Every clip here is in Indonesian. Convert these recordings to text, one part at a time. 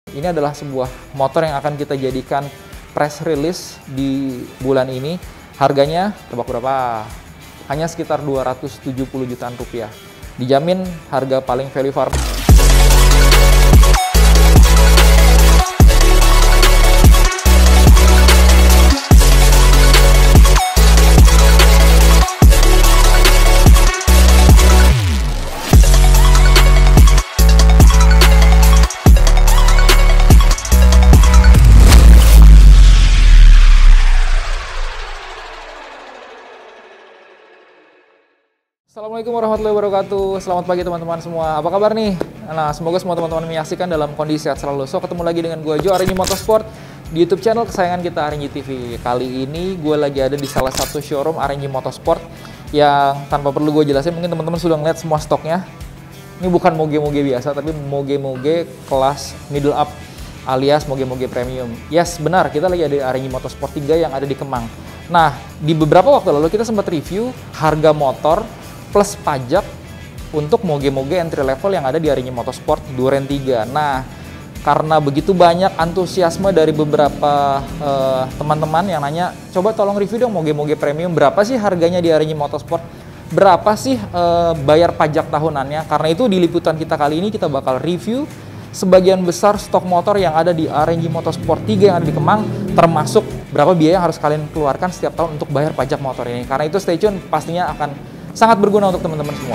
Ini adalah sebuah motor yang akan kita jadikan press release di bulan ini. Harganya, tebak berapa? Hanya sekitar 270 jutaan rupiah. Dijamin harga paling value farm. Assalamualaikum warahmatullahi wabarakatuh. Selamat pagi teman-teman semua. Apa kabar nih? Nah, semoga semua teman-teman menyaksikan dalam kondisi sehat selalu. So, ketemu lagi dengan gue Jo, Arinji Motorsport, di YouTube channel kesayangan kita, Arinji TV. Kali ini gue lagi ada di salah satu showroom Arinji Motorsport yang tanpa perlu gue jelasin, mungkin teman-teman sudah ngeliat semua stoknya. Ini bukan moge-moge biasa, tapi moge-moge kelas middle up alias moge-moge premium. Yes, benar, kita lagi ada di Arinji Motorsport 3 yang ada di Kemang. Nah, di beberapa waktu lalu kita sempat review harga motor plus pajak untuk moge-moge entry level yang ada di Arinji Motorsport Duren 3. Nah, karena begitu banyak antusiasme dari beberapa teman-teman yang nanya, coba tolong review dong moge-moge premium, berapa sih harganya di Arinji Motorsport? Berapa sih bayar pajak tahunannya? Karena itu di liputan kita kali ini kita bakal review sebagian besar stok motor yang ada di Arinji Motorsport 3 yang ada di Kemang, termasuk berapa biaya yang harus kalian keluarkan setiap tahun untuk bayar pajak motor ini. Karena itu stay tune, pastinya akan sangat berguna untuk teman-teman semua.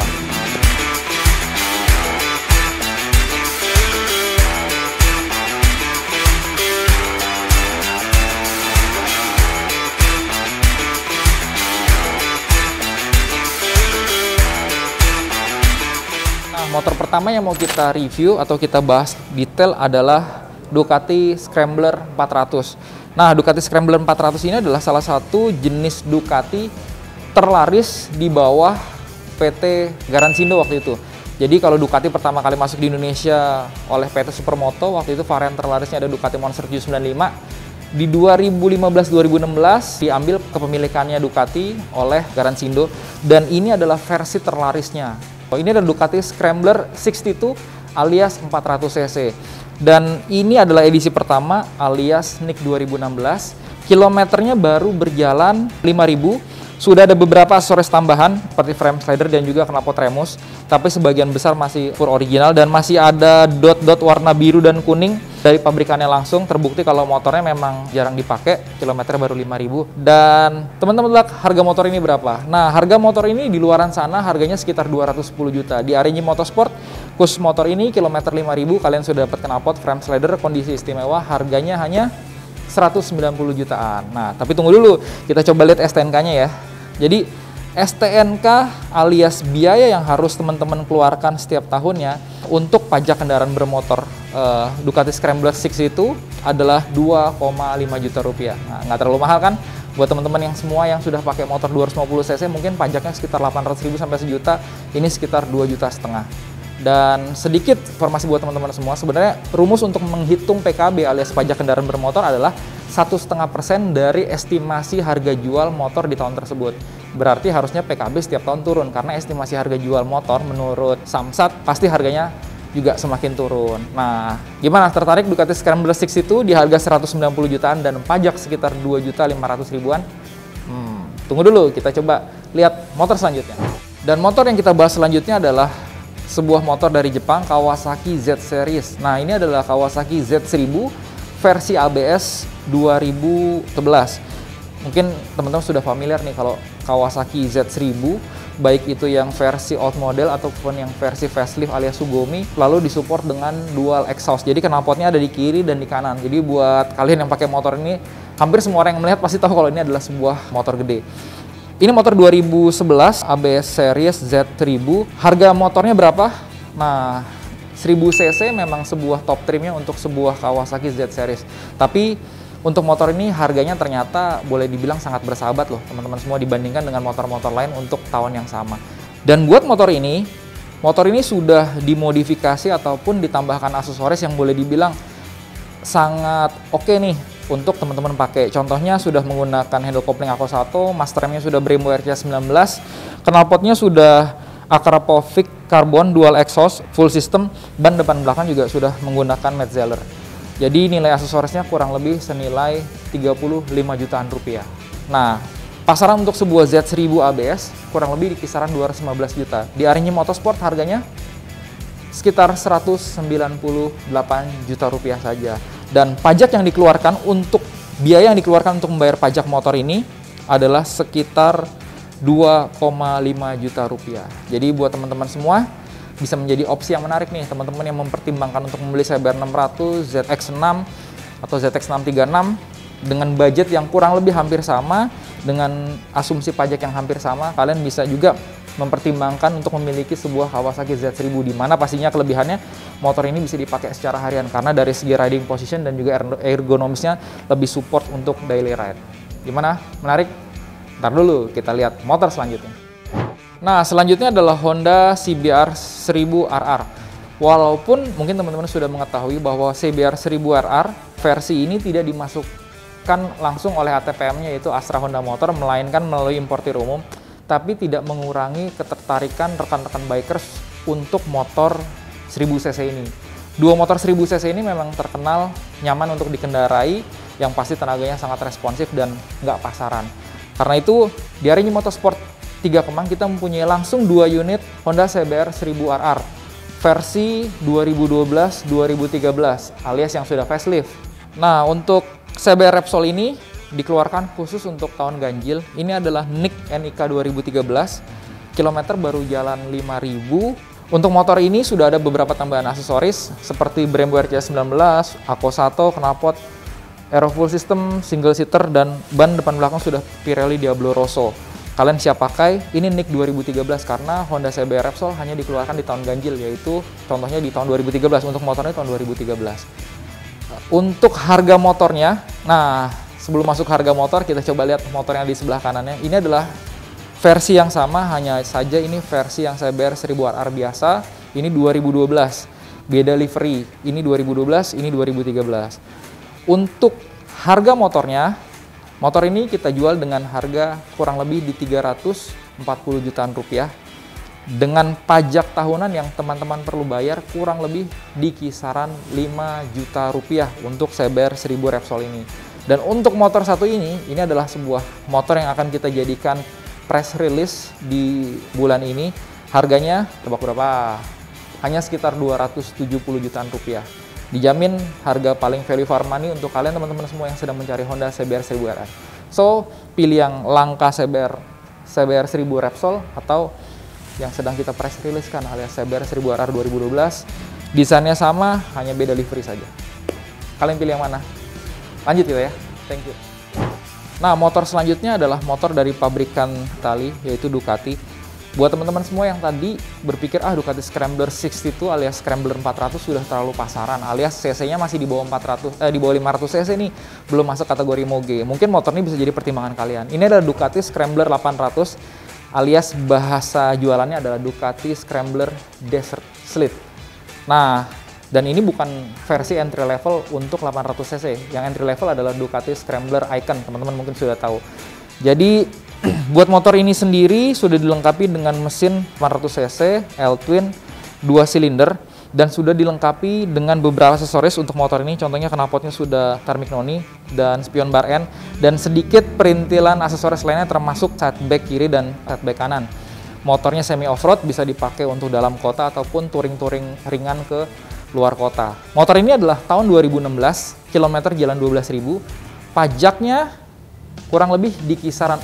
Nah, motor pertama yang mau kita review atau kita bahas detail adalah Ducati Scrambler 400. Nah, Ducati Scrambler 400 ini adalah salah satu jenis Ducati terlaris di bawah PT Garansindo waktu itu. Jadi kalau Ducati pertama kali masuk di Indonesia oleh PT Supermoto, waktu itu varian terlarisnya ada Ducati Monster Q95. Di 2015-2016 diambil kepemilikannya Ducati oleh Garansindo, dan ini adalah versi terlarisnya. Ini adalah Ducati Scrambler 62 alias 400 cc. Dan ini adalah edisi pertama alias NIK 2016. Kilometernya baru berjalan 5.000. Sudah ada beberapa aksesoris tambahan seperti frame slider dan juga knalpot remus, tapi sebagian besar masih full original dan masih ada dot-dot warna biru dan kuning dari pabrikannya langsung. Terbukti kalau motornya memang jarang dipakai, kilometer baru 5.000. Dan teman-teman lihat harga motor ini berapa? Nah, harga motor ini di luaran sana harganya sekitar 210 juta. Di Arinji Motorsport, khusus motor ini kilometer 5.000, kalian sudah dapat knalpot, frame slider, kondisi istimewa, harganya hanya 190 jutaan. Nah, tapi tunggu dulu, kita coba lihat STNK-nya ya. Jadi STNK alias biaya yang harus teman-teman keluarkan setiap tahunnya untuk pajak kendaraan bermotor Ducati Scrambler 6 itu adalah 2,5 juta rupiah. Nah, nggak terlalu mahal kan? Buat teman-teman yang semua yang sudah pakai motor 250 cc mungkin pajaknya sekitar 800.000 sampai sejuta, ini sekitar 2,5 juta. Dan sedikit informasi buat teman-teman semua, sebenarnya rumus untuk menghitung PKB alias pajak kendaraan bermotor adalah 1,5% dari estimasi harga jual motor di tahun tersebut. Berarti harusnya PKB setiap tahun turun, karena estimasi harga jual motor menurut Samsat pasti harganya juga semakin turun. Nah, gimana, tertarik Ducati Scrambler 6 itu di harga 190 jutaan dan pajak sekitar 2.500.000-an? Tunggu dulu, kita coba lihat motor selanjutnya. Dan motor yang kita bahas selanjutnya adalah sebuah motor dari Jepang, Kawasaki Z Series. Nah, ini adalah Kawasaki Z1000 versi ABS 2011. Mungkin teman-teman sudah familiar nih kalau Kawasaki Z1000, baik itu yang versi old model ataupun yang versi facelift alias Sugumi, lalu disupport dengan dual exhaust. Jadi knalpotnya ada di kiri dan di kanan. Jadi buat kalian yang pakai motor ini, hampir semua orang yang melihat pasti tahu kalau ini adalah sebuah motor gede. Ini motor 2011 ABS Series Z1000. Harga motornya berapa? Nah, 1000 cc memang sebuah top trimnya untuk sebuah Kawasaki Z Series. Tapi untuk motor ini harganya ternyata boleh dibilang sangat bersahabat loh teman-teman semua dibandingkan dengan motor-motor lain untuk tahun yang sama. Dan buat motor ini sudah dimodifikasi ataupun ditambahkan aksesoris yang boleh dibilang sangat oke nih untuk teman-teman pakai. Contohnya sudah menggunakan handle coupling Ako 1, master remnya sudah Brembo RC19, knalpotnya sudah Akrapovic Carbon dual exhaust full system, ban depan belakang juga sudah menggunakan Metzeler. Jadi nilai aksesorisnya kurang lebih senilai 35 jutaan rupiah. Nah, pasaran untuk sebuah Z1000 ABS kurang lebih di kisaran 215 juta. Di Arinyi Motorsport harganya sekitar 198 juta rupiah saja. Dan pajak yang dikeluarkan biaya yang dikeluarkan untuk membayar pajak motor ini adalah sekitar 2,5 juta rupiah. Jadi buat teman-teman semua, bisa menjadi opsi yang menarik nih teman-teman yang mempertimbangkan untuk membeli CBR 600, ZX6 atau ZX636 dengan budget yang kurang lebih hampir sama, dengan asumsi pajak yang hampir sama. Kalian bisa juga mempertimbangkan untuk memiliki sebuah Kawasaki Z1000, di mana pastinya kelebihannya motor ini bisa dipakai secara harian karena dari segi riding position dan juga ergonomisnya lebih support untuk daily ride. Gimana? Menarik? Ntar dulu kita lihat motor selanjutnya. Nah, selanjutnya adalah Honda CBR 1000 RR. Walaupun mungkin teman-teman sudah mengetahui bahwa CBR 1000 RR versi ini tidak dimasukkan langsung oleh ATPM-nya yaitu Astra Honda Motor, melainkan melalui importir umum, tapi tidak mengurangi ketertarikan rekan-rekan bikers untuk motor 1000 cc ini. Dua motor 1000 cc ini memang terkenal nyaman untuk dikendarai, yang pasti tenaganya sangat responsif dan nggak pasaran. Karena itu, di Arinyi Motorsport 3 Kemang kita mempunyai langsung 2 unit Honda CBR 1000 RR versi 2012-2013 alias yang sudah facelift. Nah, untuk CBR Repsol ini dikeluarkan khusus untuk tahun ganjil. Ini adalah NIK 2013, kilometer baru jalan 5.000. Untuk motor ini sudah ada beberapa tambahan aksesoris seperti Brembo RC19, Ako1, knalpot, Aero Full System, single seater, dan ban depan belakang sudah Pirelli Diablo Rosso. Kalian siap pakai, ini NIK 2013 karena Honda CBR Repsol hanya dikeluarkan di tahun ganjil, yaitu contohnya di tahun 2013, untuk motornya tahun 2013. Untuk harga motornya, nah sebelum masuk harga motor, kita coba lihat motornya di sebelah kanannya. Ini adalah versi yang sama, hanya saja ini versi yang CBR 1000 RR biasa, ini 2012. Beda livery, ini 2012, ini 2013. Untuk harga motornya, motor ini kita jual dengan harga kurang lebih di 340 jutaan rupiah. Dengan pajak tahunan yang teman-teman perlu bayar kurang lebih di kisaran 5 juta rupiah untuk CBR 1000 Repsol ini. Dan untuk motor satu ini adalah sebuah motor yang akan kita jadikan press release di bulan ini. Harganya, tebak berapa? Hanya sekitar 270 jutaan rupiah. Dijamin harga paling value for money untuk kalian teman-teman semua yang sedang mencari Honda CBR 1000 RR. So, pilih yang langka CBR 1000 Repsol atau yang sedang kita press release kan alias CBR 1000 RR 2012. Desainnya sama, hanya beda livery saja. Kalian pilih yang mana? Lanjut kita ya. Thank you. Nah, motor selanjutnya adalah motor dari pabrikan Itali, yaitu Ducati. Buat teman-teman semua yang tadi berpikir, Ducati Scrambler 62 alias Scrambler 400 sudah terlalu pasaran, alias cc-nya masih di bawah 500 cc nih, belum masuk kategori moge. Mungkin motor ini bisa jadi pertimbangan kalian. Ini adalah Ducati Scrambler 800 alias bahasa jualannya adalah Ducati Scrambler Desert Sled. Nah, dan ini bukan versi entry level untuk 800 cc. Yang entry level adalah Ducati Scrambler Icon, teman-teman mungkin sudah tahu. Jadi buat motor ini sendiri sudah dilengkapi dengan mesin 400 cc, L-twin, 2 silinder, dan sudah dilengkapi dengan beberapa aksesoris untuk motor ini. Contohnya knalpotnya sudah thermic noni dan spion bar end, dan sedikit perintilan aksesoris lainnya termasuk sideback kiri dan sideback kanan. Motornya semi off-road, bisa dipakai untuk dalam kota ataupun touring-touring ringan ke luar kota. Motor ini adalah tahun 2016, kilometer jalan 12.000, pajaknya kurang lebih di kisaran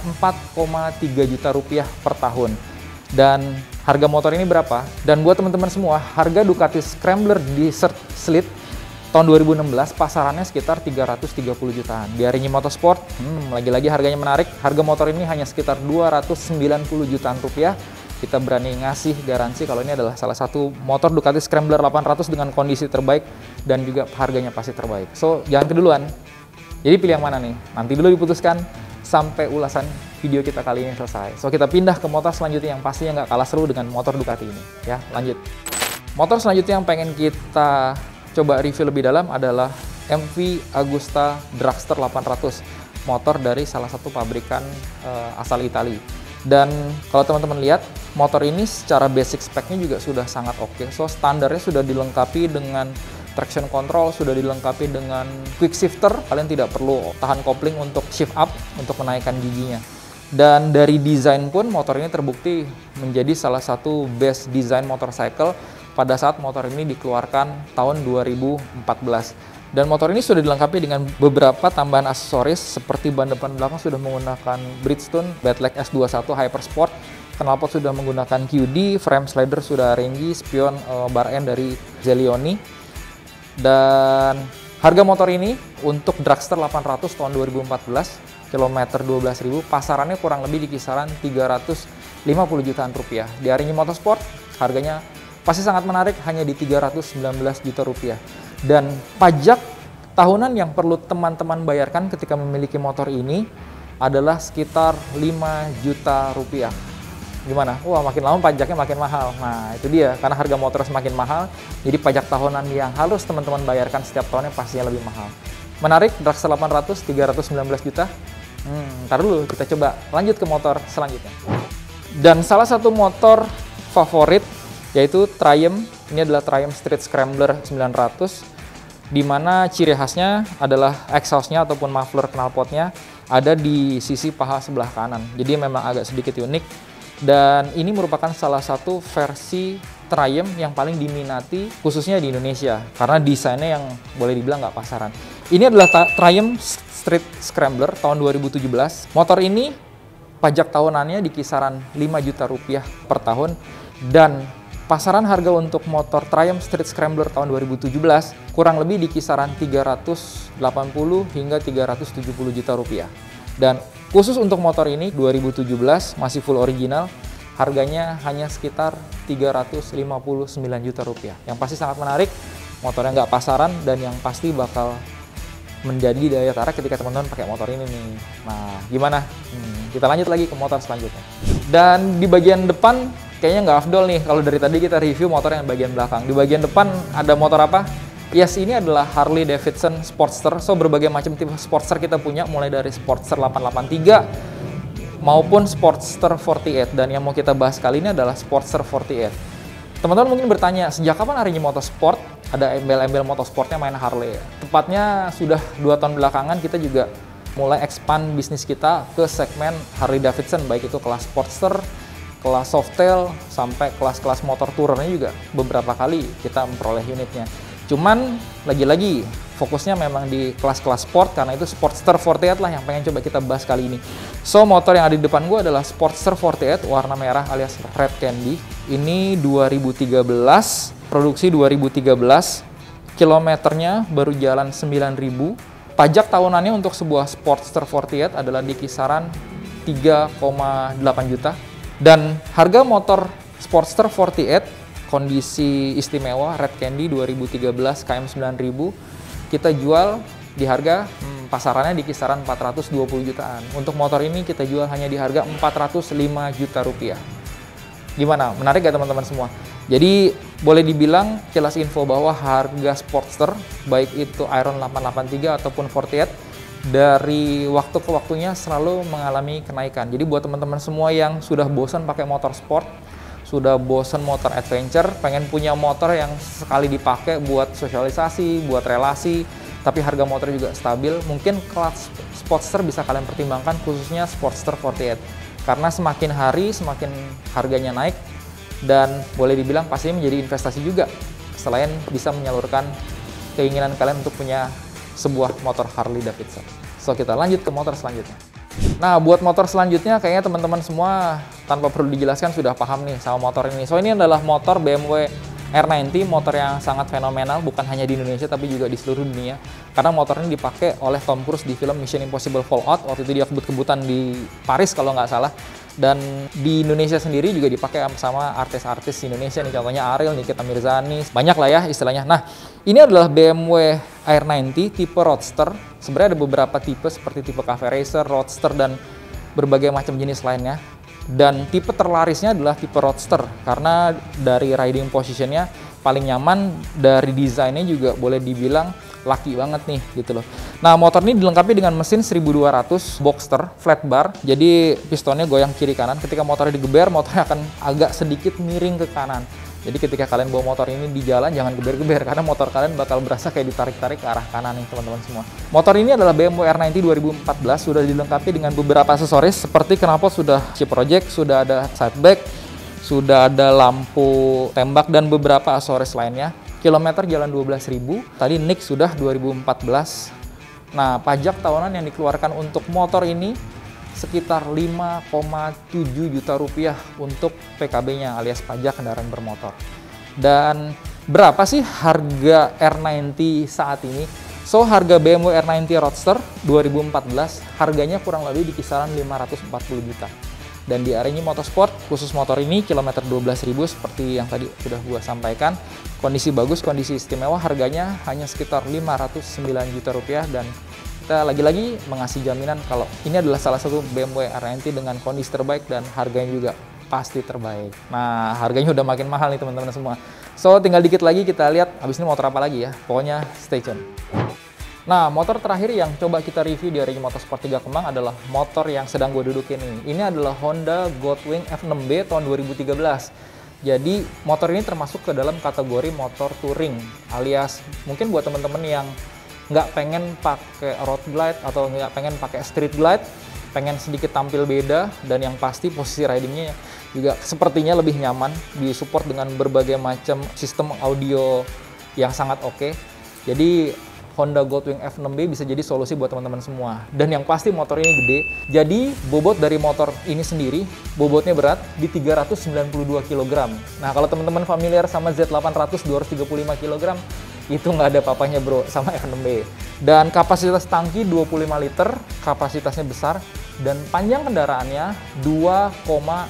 4,3 juta rupiah per tahun. Dan harga motor ini berapa? Dan buat teman-teman semua, harga Ducati Scrambler Desert Sled tahun 2016 pasarannya sekitar 330 jutaan. Di Arinyi Motorsport, lagi-lagi harganya menarik. Harga motor ini hanya sekitar 290 jutaan rupiah. Kita berani ngasih garansi kalau ini adalah salah satu motor Ducati Scrambler 800 dengan kondisi terbaik dan juga harganya pasti terbaik. So, jangan keduluan. Jadi pilih yang mana nih? Nanti dulu diputuskan sampai ulasan video kita kali ini selesai. So, kita pindah ke motor selanjutnya yang pastinya nggak kalah seru dengan motor Ducati ini. Ya, lanjut. Motor selanjutnya yang pengen kita coba review lebih dalam adalah MV Agusta Dragster 800. Motor dari salah satu pabrikan asal Italia. Dan kalau teman-teman lihat, motor ini secara basic spec-nya juga sudah sangat oke. So, standarnya sudah dilengkapi dengan traction control sudah dilengkapi dengan quick shifter, kalian tidak perlu tahan kopling untuk shift up untuk menaikkan giginya. Dan dari desain pun motor ini terbukti menjadi salah satu best design motorcycle pada saat motor ini dikeluarkan tahun 2014. Dan motor ini sudah dilengkapi dengan beberapa tambahan aksesoris seperti ban depan belakang sudah menggunakan Bridgestone Badleg S21 Hypersport, knalpot sudah menggunakan QD, frame slider sudah Rengi, spion bar N dari Zelioni. Dan harga motor ini untuk Dragster 800 tahun 2014, kilometer 12.000, pasarannya kurang lebih di kisaran 350 jutaan rupiah. Di Aringi Motorsport, harganya pasti sangat menarik, hanya di 319 juta rupiah. Dan pajak tahunan yang perlu teman-teman bayarkan ketika memiliki motor ini adalah sekitar 5 juta rupiah. Gimana? Wah, makin lama pajaknya makin mahal. Nah, itu dia. Karena harga motor semakin mahal, jadi pajak tahunan yang harus teman-teman bayarkan setiap tahunnya pastinya lebih mahal. Menarik, Dragster 800, 319 juta. Ntar dulu, kita coba lanjut ke motor selanjutnya. Dan salah satu motor favorit yaitu Triumph. Ini adalah Triumph Street Scrambler 900, di mana ciri khasnya adalah exhaustnya ataupun muffler knalpotnya ada di sisi paha sebelah kanan. Jadi memang agak sedikit unik, dan ini merupakan salah satu versi Triumph yang paling diminati khususnya di Indonesia karena desainnya yang boleh dibilang nggak pasaran. Ini adalah Triumph Street Scrambler tahun 2017. Motor ini pajak tahunannya di kisaran 5 juta rupiah per tahun, dan pasaran harga untuk motor Triumph Street Scrambler tahun 2017 kurang lebih di kisaran 380 hingga 370 juta rupiah. Dan khusus untuk motor ini 2017 masih full original, harganya hanya sekitar 359 juta rupiah. Yang pasti sangat menarik, motornya nggak pasaran dan yang pasti bakal menjadi daya tarik ketika teman-teman pakai motor ini nih. Nah, gimana? Kita lanjut lagi ke motor selanjutnya. Dan di bagian depan kayaknya nggak afdol nih kalau dari tadi kita review motor yang bagian belakang. Di bagian depan ada motor apa? Yes, ini adalah Harley Davidson Sportster. So, berbagai macam tipe Sportster kita punya, mulai dari Sportster 883 maupun Sportster 48. Dan yang mau kita bahas kali ini adalah Sportster 48. Teman-teman mungkin bertanya, sejak kapan Aringi Motorsport ada embel-embel motorsportnya main Harley? Tepatnya sudah 2 tahun belakangan kita juga mulai expand bisnis kita ke segmen Harley Davidson, baik itu kelas Sportster, kelas Softail, sampai kelas-kelas motor tourernya juga beberapa kali kita memperoleh unitnya. Cuman lagi-lagi fokusnya memang di kelas-kelas sport, karena itu Sportster 48 lah yang pengen coba kita bahas kali ini. So, motor yang ada di depan gue adalah Sportster 48 warna merah alias Red Candy. Ini 2013, produksi 2013, kilometernya baru jalan 9.000. Pajak tahunannya untuk sebuah Sportster 48 adalah di kisaran 3,8 juta. Dan harga motor Sportster 48 kondisi istimewa Red Candy 2013 KM 9000 kita jual di harga pasarannya di kisaran 420 jutaan. Untuk motor ini kita jual hanya di harga 405 juta rupiah. Gimana? Menarik gak teman-teman semua? Jadi boleh dibilang kilas info bahwa harga Sportster baik itu Iron 883 ataupun 48 dari waktu ke waktunya selalu mengalami kenaikan. Jadi buat teman-teman semua yang sudah bosan pakai motor sport, sudah bosan motor adventure, pengen punya motor yang sekali dipakai buat sosialisasi, buat relasi, tapi harga motor juga stabil, mungkin kelas Sportster bisa kalian pertimbangkan, khususnya Sportster 48. Karena semakin hari semakin harganya naik, dan boleh dibilang pastinya menjadi investasi juga, selain bisa menyalurkan keinginan kalian untuk punya sebuah motor Harley Davidson. So, kita lanjut ke motor selanjutnya. Nah, buat motor selanjutnya kayaknya teman-teman semua tanpa perlu dijelaskan sudah paham nih sama motor ini. So, ini adalah motor BMW R90, motor yang sangat fenomenal, bukan hanya di Indonesia tapi juga di seluruh dunia. Karena motor ini dipakai oleh Tom Cruise di film Mission Impossible Fallout. Waktu itu dia kebut-kebutan di Paris kalau nggak salah. Dan di Indonesia sendiri juga dipakai sama artis-artis Indonesia nih, contohnya Ariel, Nikita Mirzani, banyak lah ya istilahnya. Nah, ini adalah BMW R90 tipe Roadster. Sebenarnya ada beberapa tipe seperti tipe Cafe Racer, Roadster, dan berbagai macam jenis lainnya. Dan tipe terlarisnya adalah tipe Roadster karena dari riding positionnya paling nyaman, dari desainnya juga boleh dibilang laki banget nih gitu loh. Nah, motor ini dilengkapi dengan mesin 1200 Boxster flat bar, jadi pistonnya goyang kiri kanan. Ketika motornya digeber, motornya akan agak sedikit miring ke kanan. Jadi ketika kalian bawa motor ini di jalan, jangan geber-geber, karena motor kalian bakal berasa kayak ditarik-tarik ke arah kanan nih teman-teman semua. Motor ini adalah BMW R90 2014, sudah dilengkapi dengan beberapa aksesoris, seperti knalpot sudah chip project, sudah ada side bag, sudah ada lampu tembak, dan beberapa aksesoris lainnya. Kilometer jalan 12.000, tadi NIK sudah 2014. Nah, pajak tahunan yang dikeluarkan untuk motor ini sekitar 5,7 juta rupiah untuk PKB-nya alias pajak kendaraan bermotor. Dan berapa sih harga R90 saat ini? So, harga BMW R90 Roadster 2014 harganya kurang lebih di kisaran 540 juta. Dan di Arenji Motorsport, khusus motor ini kilometer 12.000 seperti yang tadi sudah gua sampaikan. Kondisi bagus, kondisi istimewa, harganya hanya sekitar 509 juta rupiah, dan kita lagi-lagi mengasih jaminan kalau ini adalah salah satu BMW R90 dengan kondisi terbaik dan harganya juga pasti terbaik. Nah, harganya udah makin mahal nih teman-teman semua. So, tinggal dikit lagi kita lihat habis ini motor apa lagi ya. Pokoknya stay tune. Nah, motor terakhir yang coba kita review di Arenji Motorsport 3 Kemang adalah motor yang sedang gue dudukin ini. Ini adalah Honda Goldwing F6B tahun 2013. Jadi, motor ini termasuk ke dalam kategori motor touring, alias mungkin buat teman-teman yang nggak pengen pakai road glide atau nggak pengen pakai street glide, pengen sedikit tampil beda, dan yang pasti posisi ridingnya juga sepertinya lebih nyaman, disupport dengan berbagai macam sistem audio yang sangat oke. Jadi Honda Goldwing F6B bisa jadi solusi buat teman-teman semua. Dan yang pasti motor ini gede, jadi bobot dari motor ini sendiri, bobotnya berat di 392 kg. Nah, kalau teman-teman familiar sama Z800 235 kg, itu nggak ada papanya bro sama F6B. Dan kapasitas tangki 25 liter, kapasitasnya besar, dan panjang kendaraannya 2,6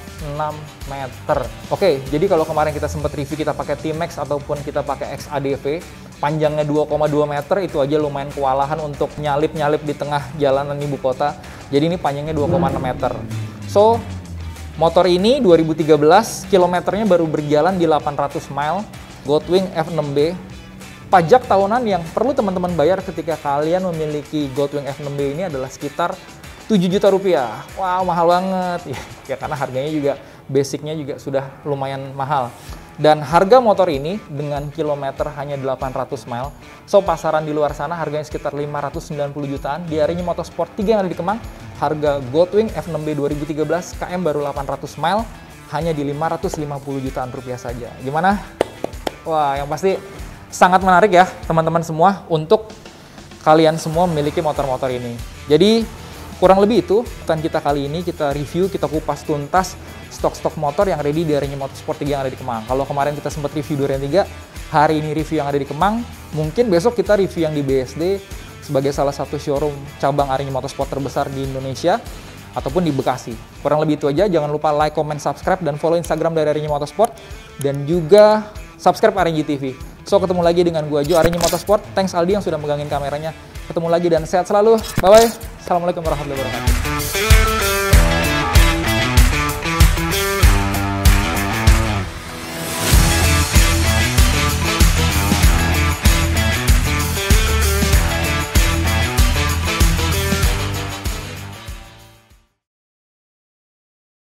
meter. Oke, jadi kalau kemarin kita sempat review kita pakai T-Max ataupun kita pakai XADV, panjangnya 2,2 meter, itu aja lumayan kewalahan untuk nyalip-nyalip di tengah jalanan ibu kota. Jadi ini panjangnya 2,6 meter. So, motor ini 2013, kilometernya baru berjalan di 800 mile, Goldwing F6B. Pajak tahunan yang perlu teman-teman bayar ketika kalian memiliki Goldwing F6B ini adalah sekitar 7 juta rupiah. Wow, mahal banget. Ya karena harganya juga, basicnya juga sudah lumayan mahal. Dan harga motor ini dengan kilometer hanya 800 mile. So, pasaran di luar sana harganya sekitar 590 jutaan. Di Arenji Motorsport 3 yang ada di Kemang, harga Goldwing F6B 2013 KM baru 800 mile hanya di 550 jutaan rupiah saja. Gimana? Wah, yang pasti sangat menarik ya teman-teman semua untuk kalian semua memiliki motor-motor ini. Jadi kurang lebih itu konten kita kali ini, kita review, kita kupas tuntas stok-stok motor yang ready di Arenji Motorsport 3 yang ada di Kemang. Kalau kemarin kita sempat review Durian 3, hari ini review yang ada di Kemang, mungkin besok kita review yang di BSD sebagai salah satu showroom cabang Arenji Motorsport terbesar di Indonesia ataupun di Bekasi. Kurang lebih itu aja, jangan lupa like, comment, subscribe, dan follow Instagram dari Arenji Motorsport, dan juga subscribe Arenji TV. So, ketemu lagi dengan gua Jo, Arenji Motorsport. Thanks Aldi yang sudah megangin kameranya. Ketemu lagi dan sehat selalu. Bye-bye. Assalamualaikum warahmatullahi wabarakatuh.